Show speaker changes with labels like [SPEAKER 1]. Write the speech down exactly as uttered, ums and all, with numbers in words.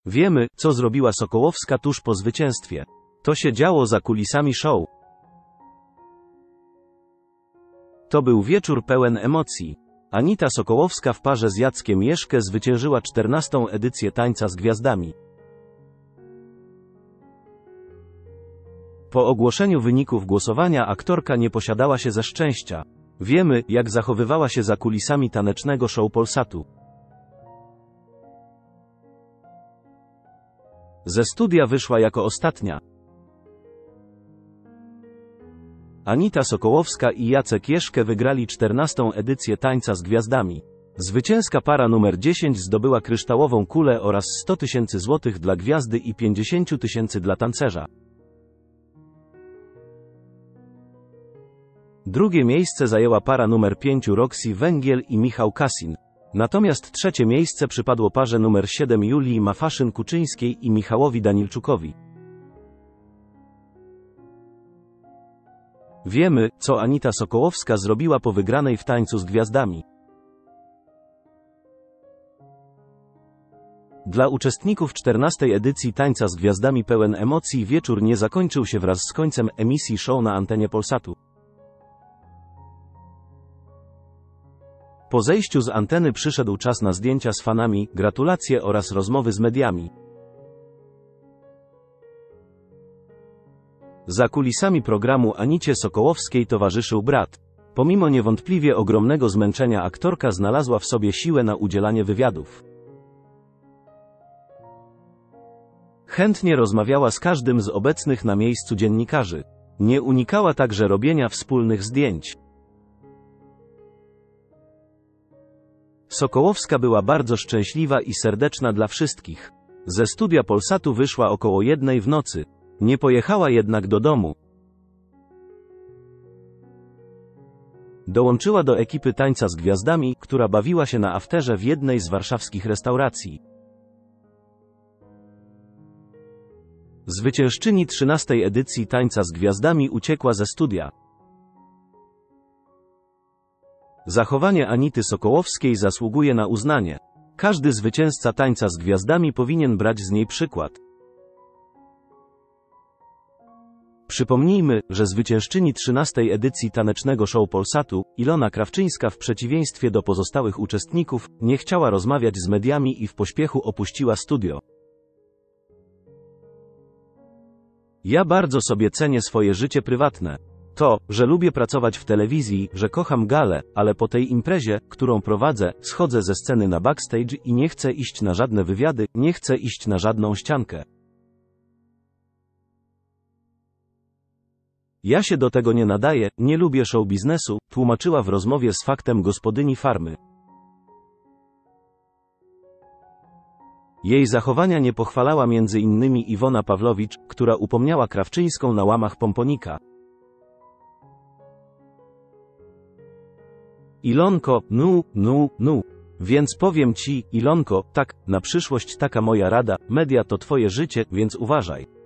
[SPEAKER 1] Wiemy, co zrobiła Sokołowska tuż po zwycięstwie. To się działo za kulisami show. To był wieczór pełen emocji. Anita Sokołowska w parze z Jackiem Jeszkę zwyciężyła czternastą edycję Tańca z Gwiazdami. Po ogłoszeniu wyników głosowania aktorka nie posiadała się ze szczęścia. Wiemy, jak zachowywała się za kulisami tanecznego show Polsatu. Ze studia wyszła jako ostatnia. Anita Sokołowska i Jacek Jeszkę wygrali czternastą edycję Tańca z Gwiazdami. Zwycięska para numer dziesięć zdobyła kryształową kulę oraz sto tysięcy złotych dla gwiazdy i pięćdziesiąt tysięcy dla tancerza. Drugie miejsce zajęła para numer pięć Roxy Węgiel i Michał Kasin. Natomiast trzecie miejsce przypadło parze numer siedem Julii Mafaszyn-Kuczyńskiej i Michałowi Danilczukowi. Wiemy, co Anita Sokołowska zrobiła po wygranej w Tańcu z Gwiazdami. Dla uczestników czternastej edycji Tańca z Gwiazdami pełen emocji wieczór nie zakończył się wraz z końcem emisji show na antenie Polsatu. Po zejściu z anteny przyszedł czas na zdjęcia z fanami, gratulacje oraz rozmowy z mediami. Za kulisami programu Anicie Sokołowskiej towarzyszył brat. Pomimo niewątpliwie ogromnego zmęczenia aktorka znalazła w sobie siłę na udzielanie wywiadów. Chętnie rozmawiała z każdym z obecnych na miejscu dziennikarzy. Nie unikała także robienia wspólnych zdjęć. Sokołowska była bardzo szczęśliwa i serdeczna dla wszystkich. Ze studia Polsatu wyszła około jednej w nocy. Nie pojechała jednak do domu. Dołączyła do ekipy Tańca z Gwiazdami, która bawiła się na afterze w jednej z warszawskich restauracji. Zwyciężczyni trzynastej edycji Tańca z Gwiazdami uciekła ze studia. Zachowanie Anity Sokołowskiej zasługuje na uznanie. Każdy zwycięzca Tańca z Gwiazdami powinien brać z niej przykład. Przypomnijmy, że zwyciężczyni trzynastej edycji tanecznego show Polsatu, Ilona Krawczyńska w przeciwieństwie do pozostałych uczestników, nie chciała rozmawiać z mediami i w pośpiechu opuściła studio. Ja bardzo sobie cenię swoje życie prywatne. To, że lubię pracować w telewizji, że kocham galę, ale po tej imprezie, którą prowadzę, schodzę ze sceny na backstage i nie chcę iść na żadne wywiady, nie chcę iść na żadną ściankę. Ja się do tego nie nadaję, nie lubię show biznesu, tłumaczyła w rozmowie z Faktem gospodyni Farmy. Jej zachowania nie pochwalała między innymi Iwona Pawlowicz, która upomniała Krawczyńską na łamach pomponika. Ilonko, nu, nu, nu. Więc powiem ci, Ilonko, tak, na przyszłość taka moja rada, media to twoje życie, więc uważaj.